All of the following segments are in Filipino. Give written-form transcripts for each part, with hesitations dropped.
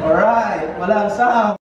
Alright, walang sound.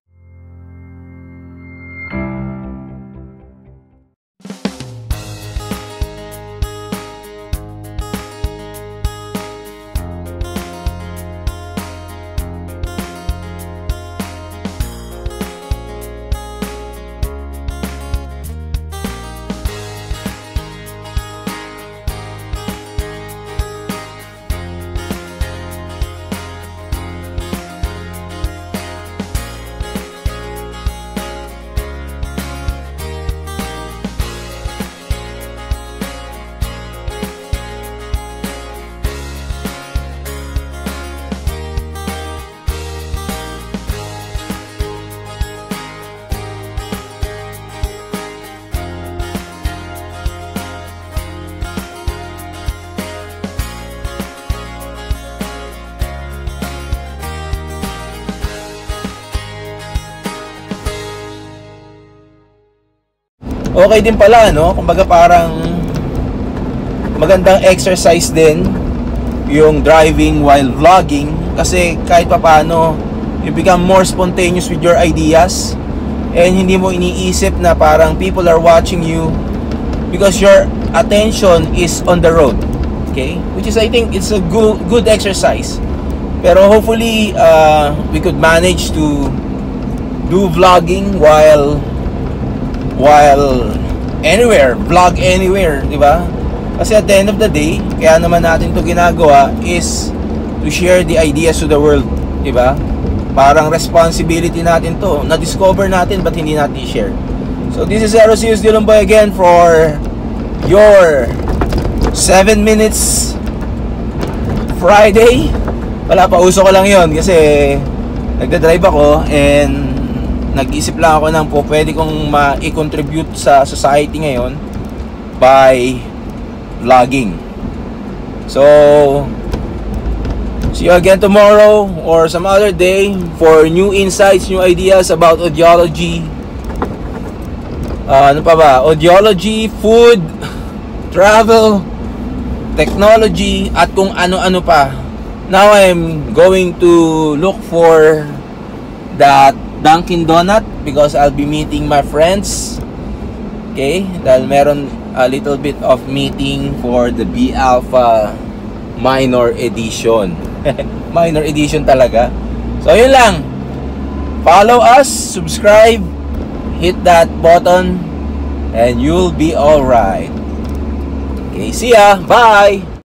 Okay din pala, no? Kumbaga parang magandang exercise din yung driving while vlogging, kasi kahit papaano you become more spontaneous with your ideas and hindi mo iniisip na parang people are watching you because your attention is on the road. Okay? Which is, I think it's a good exercise. Pero hopefully we could manage to do vlogging while anywhere, vlog anywhere, di ba? Kasi at the end of the day, kaya naman natin to ginagawa is to share the ideas to the world, di ba? Parang responsibility natin to, na-discover natin but hindi natin i-share. So this is Erosius Dilumboy again for your 7 minutes Friday. Wala pa, uso ko lang yon kasi nagda-drive ako and nag-isip lang ako ng pwede kong ma-contribute sa society ngayon by vlogging. So, see you again tomorrow or some other day for new insights, new ideas about audiology. Ano pa ba? Audiology, food, travel, technology, at kung ano-ano pa. Now I'm going to look for that Dunkin' Donut because I'll be meeting my friends. Okay, dahil meron a little bit of meeting for the B Alpha minor edition. Minor edition talaga. So yun lang. Follow us, subscribe, hit that button, and you'll be alright. Okay, see ya. Bye.